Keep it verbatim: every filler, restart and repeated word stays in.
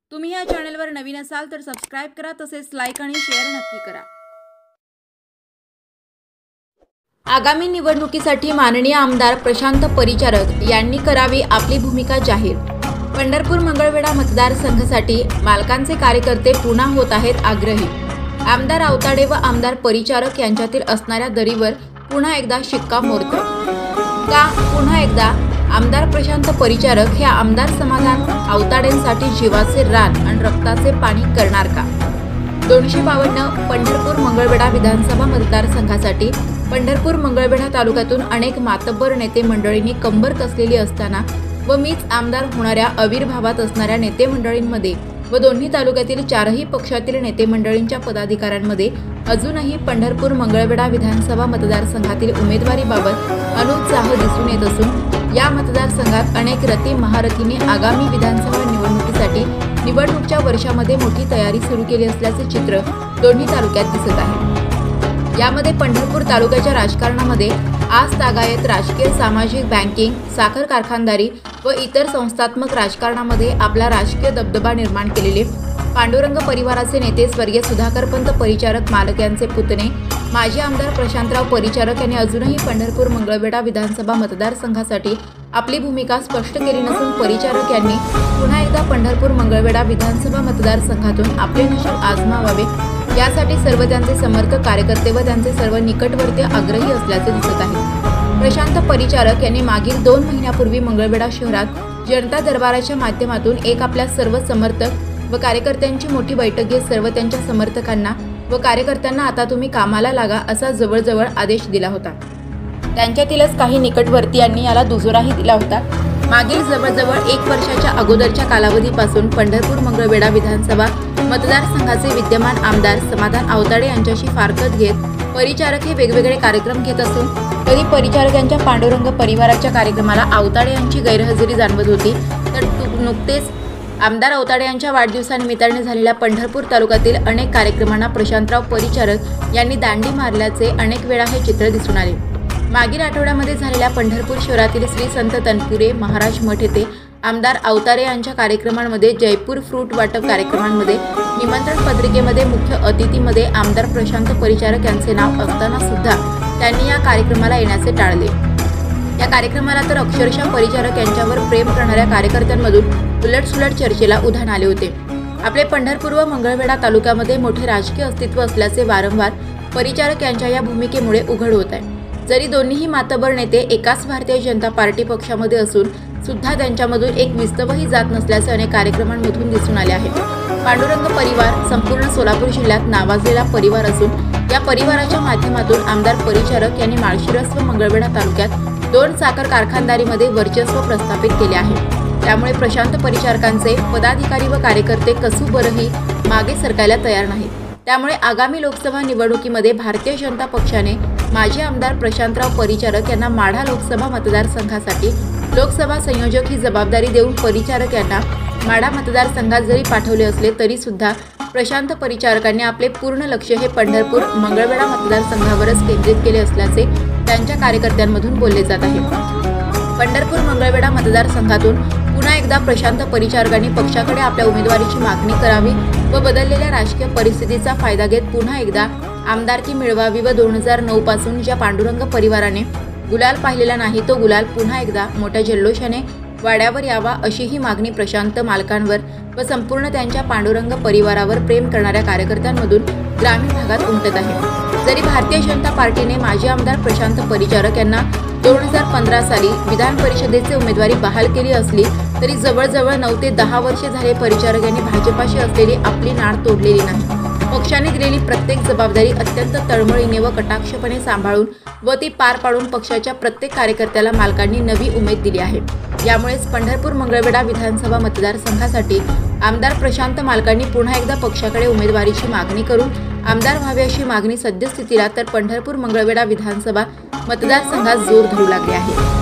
तुम्ही या चॅनलवर नवीन असाल तर सबस्क्राइब करा, तसेच लाईक आणि शेअर नक्की करा। आगामी निवडणुकीसाठी माननीय आमदार प्रशांत परिचारक यांनी करावी आपली भूमिका जाहीर। पंढरपूर मंगळवेढा मतदारसंघासाठी मालकांचे कार्यकर्ते पुन्हा होत आहेत आग्रही। आमदार आवताडे व आमदार परिचारक यांच्यातील असणाऱ्या दरीवर पुन्हा एकदा शिक्कामोर्तब का? पुन्हा एकदा आमदार प्रशांत परिचारक हे आमदार समाधान आवताडेंसाठी जीवाचे रान आणि रक्ताचे पाणी करणार का? दोनशे बावन्न पंढरपूर मंगळवेढा विधानसभा मतदारसंघासाठी पंढरपूर मंगळवेढा तालुक्यातून अनेक मातब्बर नेते मंडळींनी कंबर कसलेली असताना व मीच आमदार होणाऱ्या आविर्भावात असणाऱ्या नेते मंडळींमध्ये व दोन्ही तालुक्यातील चारही पक्षातील नेते मंडळींच्या पदाधिकाऱ्यांमध्ये अजूनही पंढरपूर मंगळवेढा विधानसभा मतदारसंघातील उमेदवारीबाबत अनुत्साह दिसून येत असून या मतदारसंघात अनेक रती महारथींनी आगामी विधानसभा निवडणुकीसाठी निवडणुकीच्या वर्षामध्ये मोठी तयारी सुरू केली असल्याचे चित्र दोन्ही तालुक्यात दिसत आहे। यामध्ये पंढरपूर तालुक्याच्या राजकारणामध्ये आज तागायत राजकीय, सामाजिक, बँकिंग, साखर कारखानदारी व इतर संस्थात्मक राजकारणामध्ये आपला राजकीय दबदबा निर्माण केलेले पांडुरंग परिवाराचे नेते स्वर्गीय सुधाकरपंत परिचारक मालक यांचे पुतणे माजी आमदार प्रशांतराव परिचारक यांनी अजूनही पंढरपूर मंगळवेढा विधानसभा मतदारसंघासाठी आपली भूमिका स्पष्ट केली नसून परिचारक यांनी पुन्हा एकदा पंढरपूर मंगळवेढा विधानसभा मतदारसंघातून आपले नशीब आजमावावे यासाठी सर्व त्यांचे समर्थक, कार्यकर्ते व त्यांचे सर्व निकटवर्तीय आग्रही असल्याचे दिसत आहे। प्रशांत परिचारक यांनी मागील दोन महिन्यापूर्वी मंगळवेढा शहरात जनता दरबाराच्या माध्यमातून एक आपल्या सर्व समर्थक व कार्यकर्त्यांची मोठी बैठक घेत सर्व त्यांच्या समर्थकांना व कार्यकर्त्यांना आता तुम्ही कामाला लागा असा जवळजवळ आदेश दिला होता। त्यांच्यातीलच काही निकटवर्तीयांनी याला दुजोराही दिला होता। मागील जवळजवळ एक वर्षाच्या अगोदरच्या कालावधीपासून पंढरपूर मंगळवेढा विधानसभा मतदारसंघाचे विद्यमान आमदार समाधान आवताडे यांच्याशी फारकत घेत परिचारक हे वेगवेगळे कार्यक्रम घेत असून कधी परिचारक यांच्या पांडुरंग परिवाराच्या कार्यक्रमाला आवताडे यांची गैरहजेरी जाणवत होती, तर नुकतेच आमदार आवताडे यांच्या वाढदिवसानिमित्ताने झालेल्या पंढरपूर तालुक्यातील अनेक कार्यक्रमांना प्रशांतराव परिचारक यांनी दांडी मारल्याचे अनेक वेळा हे चित्र दिसून आले। मागील आठवड्यामध्ये झालेल्या पंढरपूर शहरातील श्री संत तनपुरे महाराज मठ येथे आमदार आवताडे यांच्या कार्यक्रमांमध्ये जयपूर फ्रूट वाटप कार्यक्रमांमध्ये निमंत्रण पत्रिकेमध्ये मुख्य अतिथीमध्ये आमदार प्रशांत परिचारक यांचे नाव असताना सुद्धा त्यांनी या कार्यक्रमाला येण्याचे टाळले। या कार्यक्रमाला तर अक्षरशः परिचारक यांच्यावर प्रेम करणाऱ्या कार्यकर्त्यांमधून उलटसुलट चर्चेला उधाण आले होते। आपले पंढरपूर व मंगळवेढा तालुक्यामध्ये मोठे राजकीय अस्तित्व असल्याचे वारंवार परिचारक यांच्या या भूमिकेमुळे उघड होत आहे। जरी दोन्हीही मातबर नेते एकाच भारतीय जनता पार्टी पक्षामध्ये असून सुद्धा त्यांच्यामधून एक विस्तवही जात नसल्याचे अनेक कार्यक्रमांमधून दिसून आले आहे। पांडुरंग परिवार संपूर्ण सोलापूर जिल्ह्यात नावाजलेला परिवार असून या परिवाराच्या माध्यमातून आमदार परिचारक यांनी माळशिरस व मंगळवेढा तालुक्यात दोन साखर कारखानदारीमध्ये वर्चस्व प्रस्थापित केले आहे। त्यामुळे प्रशांत परिचारकांचे पदाधिकारी व कार्यकर्ते कसुबरही मागे सरकायला तयार नाहीत। त्यामुळे आगामी लोकसभा निवडणुकीमध्ये भारतीय जनता पक्षाने माजी आमदार प्रशांतराव परिचारक यांना माढा लोकसभा मतदारसंघासाठी लोकसभा संयोजक ही जबाबदारी देऊन परिचारक यांना माढा मतदारसंघात जरी पाठवले असले तरी सुद्धा प्रशांत परिचारकांनी आपले पूर्ण लक्ष हे पंढरपूर मंगळवेढा मतदारसंघावरच केंद्रित केले असल्याचे त्यांच्या कार्यकर्त्यांमधून बोलले जात आहे। पंढरपूर मंगळवेढा मतदारसंघातून पुन्हा एकदा प्रशांत परिचारकांनी पक्षाकडे आपल्या उमेदवारीची मागणी करावी व बदललेल्या राजकीय परिस्थितीचा फायदा घेत पुन्हा एकदा आमदारकी मिळवावी व दोन हजार नऊ पासून ज्या पांडुरंग परिवाराने गुलाल पाहिलेला नाही तो गुलाल पुन्हा एकदा मोठ्या जल्लोषाने वाड्यावर यावा अशी ही मागणी प्रशांत मालकांवर व संपूर्ण त्यांच्या पांडुरंग परिवारावर प्रेम करणाऱ्या कार्यकर्त्यांमधून ग्रामीण भागात उमटत आहे। जरी भारतीय जनता पार्टीने माजी आमदार प्रशांत परिचारक यांना दोन हजार पंधरा साली विधान परिषदेचे उमेदवारी बहाल केली असली तरी जवळजवळ नऊ ते दहा वर्षे झाले परिचारक यांनी भाजपाशी असलेली आपली नाळ तोडलेली नाही। पक्षाने दिलेली प्रत्येक जबाबदारी अत्यंत तळमळीने व कटाक्षपणे सांभाळून व ती पार पाडून पक्षाच्या प्रत्येक कार्यकर्त्याला मालकांनी नवी उमेद दिली आहे। यामुळेच पंढरपूर मंगळवेढा विधानसभा मतदारसंघासाठी आमदार प्रशांत मालकांनी पुन्हा एकदा पक्षाकडे उमेदवारीची मागणी करून आमदार व्हावे अशी मागणी सद्यस्थितीला तर पंढरपूर मंगळवेढा विधानसभा मतदारसंघात जोर धरू लागली आहे।